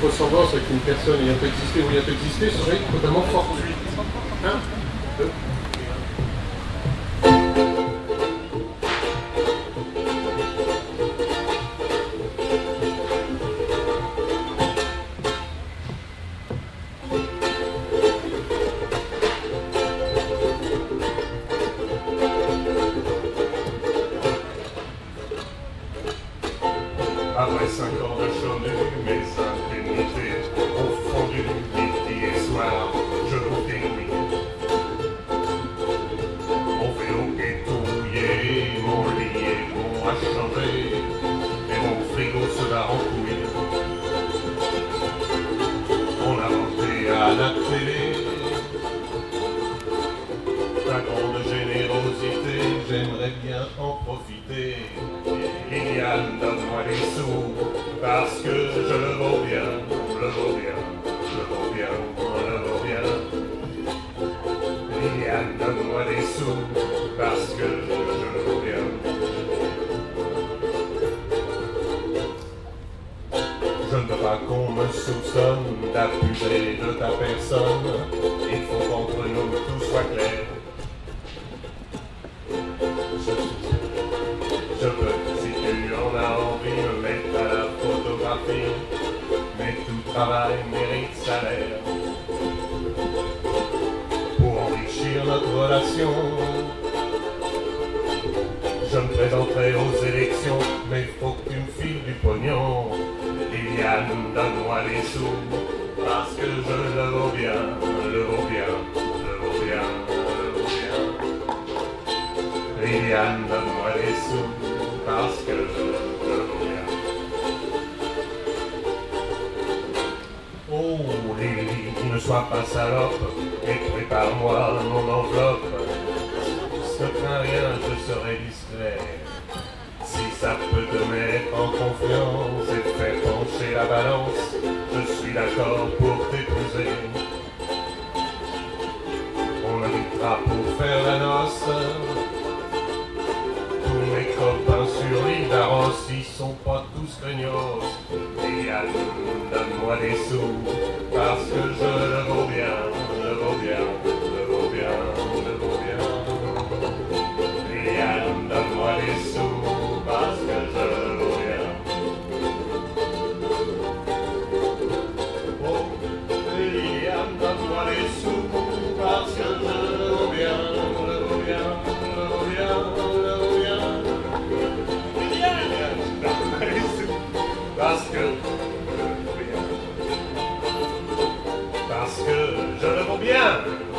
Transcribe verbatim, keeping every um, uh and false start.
ressemblance avec une personne ayant existé ou ayant existé serait totalement fortuite. Un, deux. Après cinq ans de chômage, mes indemnités ont fondu midi et soir, je vous dénouille. Mon vélo est touillé, mon lit est bon à changer, et mon frigo se bat en couille. On a monté à la télé ta grande générosité, j'aimerais bien en profiter. Liliane, donne-moi des sous, parce que je le vaux bien, le vaux bien, le vaux bien, le vaux bien. Liliane, donne-moi des sous, parce que je le vaux bien. Je ne veux pas qu'on me soupçonne d'abuser de ta personne, il faut qu'entre nous tout soit clair. Je peux, si tu en as envie, me mettre à la photographie, mais tout travail mérite salaire. Pour enrichir notre relation, je me présenterai aux élections, mais faut que tu me files du pognon. Liliane, donne-moi les sous, parce que je le vaux bien, le vaux bien, le vaux bien, le vaux bien. Liliane, donne-moi les sous, parce que je le vaux bien. Oh Lily, ne sois pas salope, et prépare-moi mon enveloppe. Ne crains rien, je serai discret. Si ça peut te mettre en confiance et te faire pencher la balance, je suis d'accord pour t'épouser. On invitera pour faire la noce tous mes copains sur l'île d'Aros, ils sont pas tous craignos. Liliane, donne-moi des sous, parce que je le vaux bien, le vaux bien, le vaux bien, le vaux bien. Liliane, donne-moi des sous, parce que je le vaux bien. Oh, Liliane, donne-moi des sous, parce que je le vaux bien, le vaux bien, le vaux bien, le vaux bien. Liliane, donne-moi des sous, parce que je le vaux bien. Parce que je le vaux bien.